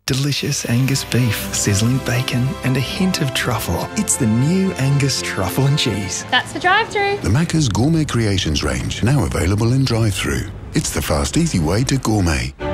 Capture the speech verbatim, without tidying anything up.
Delicious Angus beef, sizzling bacon, and a hint of truffle. It's the new Angus truffle and cheese. That's the drive-thru. The Macca's Gourmet Creations range, now available in drive-thru. It's the fast, easy way to gourmet.